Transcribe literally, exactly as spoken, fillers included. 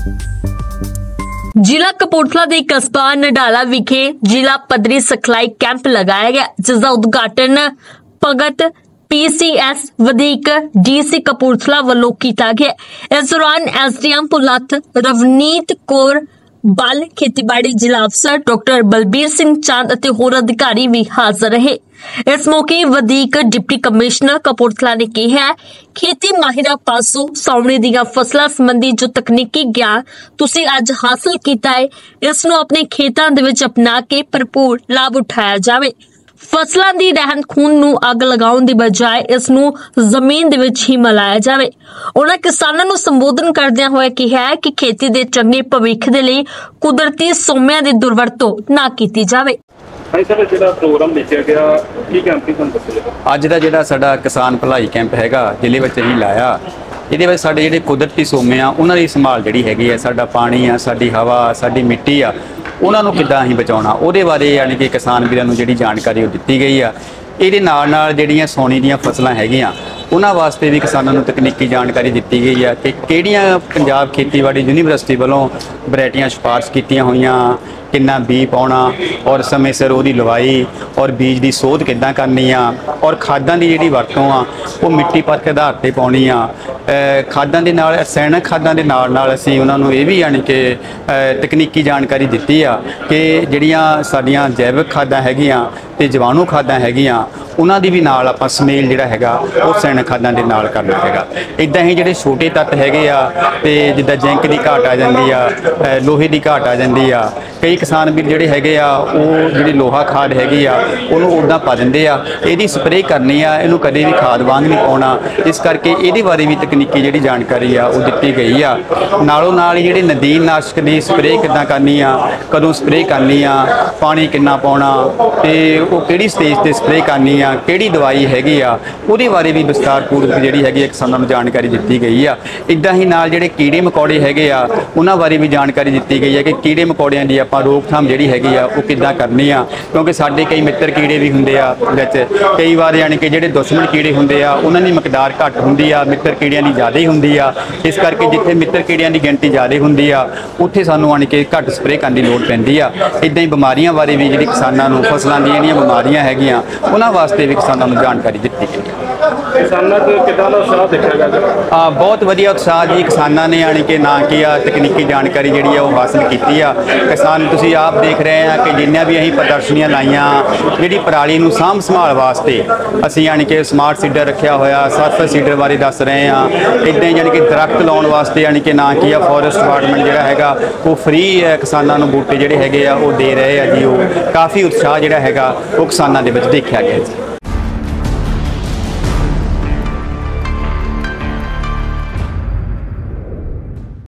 जिला कपूरथला के कस्बा नडाला विखे जिला पद्धरी सिखलाई कैंप लगाया गया, जिसका उद्घाटन भगत पीसीएस वधीक डीसी कपूरथला वालों किया गया। इस दौरान एसडीएम पुलत रवनीत कौर बल, खेतीबाड़ी जिला अफसर डॉक्टर बलबीर सिंह चंद और होर अधिकारी भी हाजिर रहे। इस मौके वधीक डिप्टी कमिश्नर कपूरथला ने कहा, खेती माहिरा पासों सावणी दी फसलों संबंधी जो तकनीकी ज्ञान तुसी अज हासिल किया है, इसनों अपने खेतों दे विच अपना के भरपूर लाभ उठाया जाए। फसलों की रहन खून नूं अग लगाउण दी बजाय इसनूं जमीन दे विच ही मिलाया जाए। उन्होंने किसानों नूं संबोधन करदिआं होए कहा कि खेती दे चंगे भविख दे लई कुदरती सोमिਆਂ ਦੀ दुरवरतों ना कीती जाए। ਅੱਜ ਦਾ ਜਿਹੜਾ ਸਾਡਾ ਕਿਸਾਨ ਭਲਾਈ ਕੈਂਪ ਹੈਗਾ ਜ਼ਿਲ੍ਹੇ ਵਿੱਚ ਅਸੀਂ ਲਾਇਆ, ਇਹਦੇ ਵਿੱਚ ਸਾਡੇ ਜਿਹੜੇ ਕੁਦਰਤੀ ਸੋਮੇ ਆ ਉਹਨਾਂ ਦੀ ਸੰਭਾਲ ਜਿਹੜੀ ਹੈਗੀ ਆ, ਸਾਡਾ ਪਾਣੀ ਆ, ਸਾਡੀ ਹਵਾ, ਸਾਡੀ ਮਿੱਟੀ ਆ, ਉਹਨਾਂ ਨੂੰ ਕਿੱਦਾਂ ਅਸੀਂ ਬਚਾਉਣਾ ਉਹਦੇ ਬਾਰੇ ਯਾਨੀ ਕਿ ਕਿਸਾਨ ਵੀਰਾਂ ਨੂੰ ਜਿਹੜੀ ਜਾਣਕਾਰੀ ਉਹ ਦਿੱਤੀ ਗਈ ਆ। ਇਹਦੇ ਨਾਲ ਨਾਲ ਜਿਹੜੀਆਂ ਸੌਣੀ ਦੀਆਂ ਫਸਲਾਂ ਹੈਗੀਆਂ ਉਹਨਾਂ ਵਾਸਤੇ ਵੀ ਕਿਸਾਨਾਂ ਨੂੰ ਤਕਨੀਕੀ ਜਾਣਕਾਰੀ ਦਿੱਤੀ ਗਈ ਆ ਕਿ ਕਿਹੜੀਆਂ ਪੰਜਾਬ ਖੇਤੀਬਾੜੀ ਯੂਨੀਵਰਸਿਟੀ ਵੱਲੋਂ ਵੈਰਾਈਟੀਆਂ ਸਿਫਾਰਸ਼ ਕੀਤੀਆਂ ਹੋਈਆਂ, किन्ना बी पाउणा और समय सिर उहदी लवाई और बीज की सोध किद्दां करनी आ और खादां दी जिहड़ी वरतों आ वो मिट्टी परख आधार ते पाउणी आ। खादां दे नाल रसायणिक खादां दे नाल नाल असीं उहनां नूं इह वी यानी कि तकनीकी जानकारी दित्ती आ कि जिहड़ियां साडीआं जैविक खादां हैगीआं ते जीवाणु खादां हैगीआं उन्हां दी भी नाल आपां समेल जिहड़ा हैगा वो रसायणिक खादां दे नाल करना हैगा। इदां ही जिहड़े छोटे तत्त हैगे आ ते जिद्दां जिंक दी घाट आ जांदी आ, लोहे दी घाट आ जांदी आ, कई किसान वीर जिहड़े हैगे आ वो जिहड़ी लोहा खाद हैगी आ उहनूं उदां पा दिंदे आ, इहदी स्प्रे करनी आ, इहनूं कदे भी खाद वांग नहीं पाउणा। इस करके इहदे बारे भी तकनीकी जिहड़ी जानकारी आ वो दित्ती गई आ। नालों नाल जिहड़े नदीन नाशक दी स्प्रे किद्दां करनी आ, कदों स्प्रे करनी आ, पानी किन्ना पाउणा ते वो किहड़ी स्टेज ते स्प्रे करनी आ, किहड़ी दवाई हैगी आ उहदे बारे भी विस्तारपूर्वक जिहड़ी हैगी किसानां नूं जानकारी दित्ती गई आ। इदां ही नाल जिहड़े कीड़े मकौड़े हैगे आ उहनां बारे भी जानकारी दित्ती गई है कि कीड़े मकौड़ियां दी आपां रोकथाम जिहड़ी हैगी आ वो किद्दां करनी आ, क्योंकि साडे कई मित्र कीड़े भी हुंदे आ विच, कई वार यानी कि जिहड़े दुश्मन कीड़े हुंदे आ उहनां दी मकदार घट हुंदी आ, मित्र कीड़ियां दी ज़्यादा ही हुंदी आ। इस करके जिथे मित्र कीड़ियां दी गिणती ज़्यादा हुंदी आ उत्थे सानूं यानी कि घट स्प्रे करन दी लोड़ पैंदी आ। इदां ही बीमारियां बारे भी जिहड़ी किसानां नूं फसलां दी जिहड़ियां बीमारियां हैगीआं उहनां वास्ते भी किसानां नूं जानकारी दित्ती गई है। किसानां च किदां दा उत्साह देखिया गया? आ बहुत वधिया उत्साह जी किसानां ने यानी कि ना की आ तकनीकी जानकारी जिहड़ी आ वो हासिल कीती आ। किसान तुसीं आप देख रहे हैं कि जिन्नियां भी असीं प्रदर्शनियां लाइयां जिहड़ी पराली नूं साਂਭ संभाल वास्ते असीं यानी कि स्मार्ट सीडर रखिया होया, सत्त सीडर बारे दस रहे हैं। इदां यानी कि दरख्त लाउण वास्ते यानी कि ना की आ फॉरेस्ट डिपार्टमेंट जिहड़ा हैगा वो फ्री किसानां नूं बूटे जिहड़े हैगे आ वो दे रहे आ जी। वो काफ़ी उत्साह जिहड़ा हैगा वो किसानां दे विच देखिया गया जी।